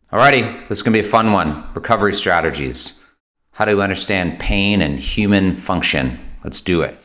Alrighty, this is going to be a fun one. Recovery strategies. How to understand pain and human function. Let's do it.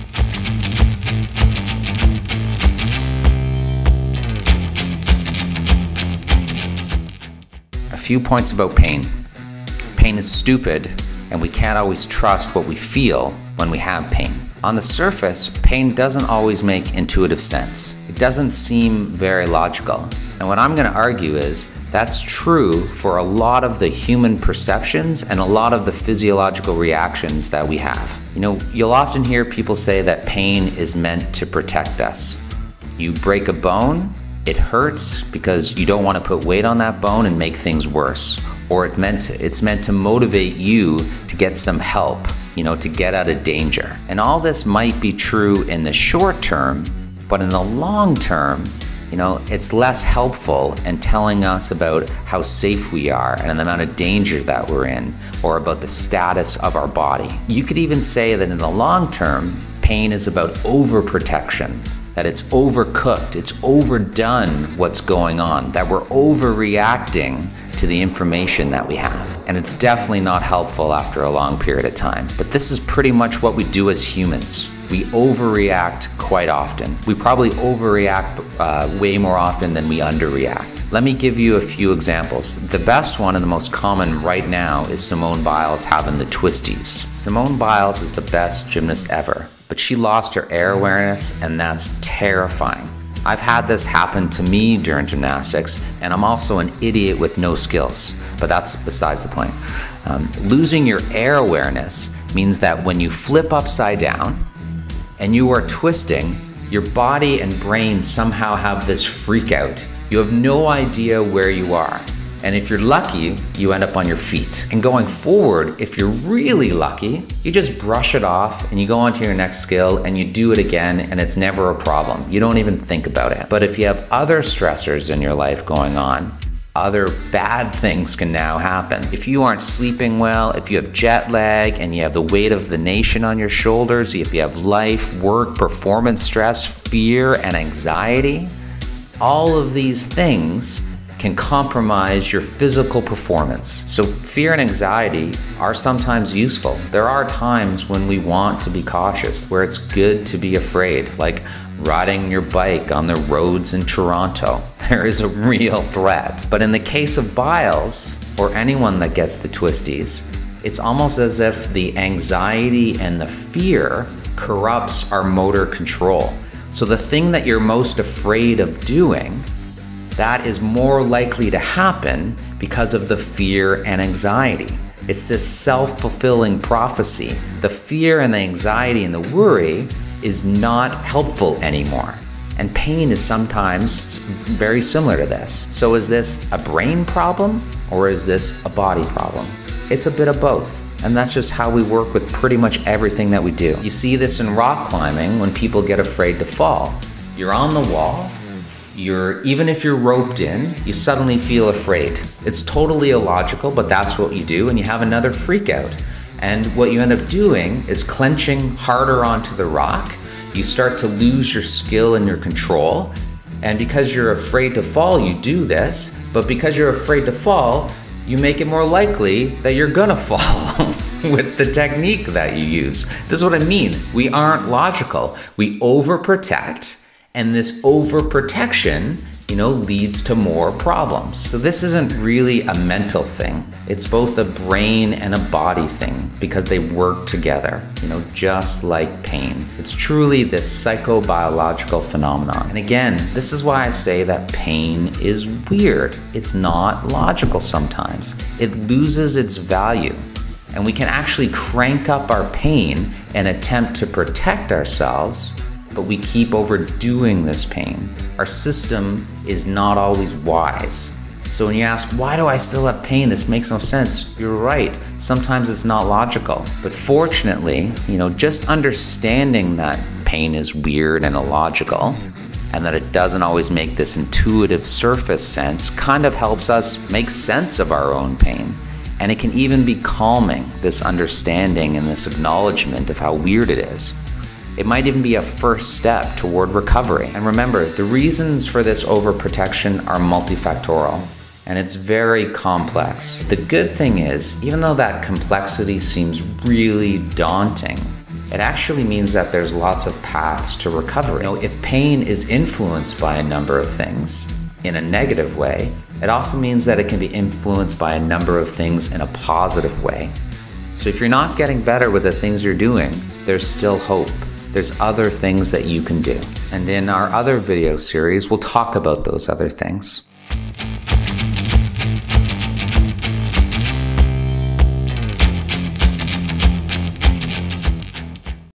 A few points about pain. Pain is stupid, and we can't always trust what we feel when we have pain. On the surface, pain doesn't always make intuitive sense. It doesn't seem very logical. And what I'm going to argue is that's true for a lot of the human perceptions and a lot of the physiological reactions that we have. You know, you'll often hear people say that pain is meant to protect us. You break a bone, it hurts because you don't want to put weight on that bone and make things worse. Or it's meant to motivate you to get some help, you know, to get out of danger. And all this might be true in the short term, but in the long term, you know, it's less helpful in telling us about how safe we are and the amount of danger that we're in, or about the status of our body. You could even say that in the long term, pain is about overprotection, that it's overcooked, it's overdone what's going on, that we're overreacting to the information that we have. And it's definitely not helpful after a long period of time. But this is pretty much what we do as humans. We overreact quite often. We probably overreact way more often than we underreact. Let me give you a few examples. The best one and the most common right now is Simone Biles having the twisties. Simone Biles is the best gymnast ever, but she lost her air awareness, and that's terrifying. I've had this happen to me during gymnastics, and I'm also an idiot with no skills, but that's besides the point. Losing your air awareness means that when you flip upside down and you are twisting, your body and brain somehow have this freak out. You have no idea where you are. And if you're lucky, you end up on your feet. And going forward, if you're really lucky, you just brush it off and you go on to your next skill and you do it again, and it's never a problem. You don't even think about it. But if you have other stressors in your life going on, other bad things can now happen. If you aren't sleeping well, if you have jet lag and you have the weight of the nation on your shoulders, if you have life, work, performance stress, fear, and anxiety, all of these things can compromise your physical performance. So fear and anxiety are sometimes useful. There are times when we want to be cautious, where it's good to be afraid, like riding your bike on the roads in Toronto. There is a real threat. But in the case of Biles, or anyone that gets the twisties, it's almost as if the anxiety and the fear corrupts our motor control. So the thing that you're most afraid of doing, that is more likely to happen because of the fear and anxiety. It's this self-fulfilling prophecy. The fear and the anxiety and the worry is not helpful anymore. And pain is sometimes very similar to this. So is this a brain problem, or is this a body problem? It's a bit of both. And that's just how we work with pretty much everything that we do. You see this in rock climbing when people get afraid to fall. You're on the wall, even if you're roped in, you suddenly feel afraid. It's totally illogical, but that's what you do, and you have another freak out. And what you end up doing is clenching harder onto the rock. You start to lose your skill and your control. And because you're afraid to fall, you do this, but because you're afraid to fall, you make it more likely that you're gonna fall with the technique that you use. This is what I mean. We aren't logical. We overprotect. And this overprotection, you know, leads to more problems. So this isn't really a mental thing. It's both a brain and a body thing, because they work together, you know, just like pain. It's truly this psychobiological phenomenon. And again, this is why I say that pain is weird. It's not logical sometimes. It loses its value. And we can actually crank up our pain and attempt to protect ourselves, but we keep overdoing this pain. Our system is not always wise. So when you ask, why do I still have pain? This makes no sense. You're right. Sometimes it's not logical. But fortunately, you know, just understanding that pain is weird and illogical, and that it doesn't always make this intuitive surface sense, kind of helps us make sense of our own pain. And it can even be calming, this understanding and this acknowledgement of how weird it is. It might even be a first step toward recovery. And remember, the reasons for this overprotection are multifactorial. and it's very complex. The good thing is, even though that complexity seems really daunting, it actually means that there's lots of paths to recovery. If pain is influenced by a number of things in a negative way, it also means that it can be influenced by a number of things in a positive way. So if you're not getting better with the things you're doing, there's still hope. There's other things that you can do. And in our other video series, we'll talk about those other things.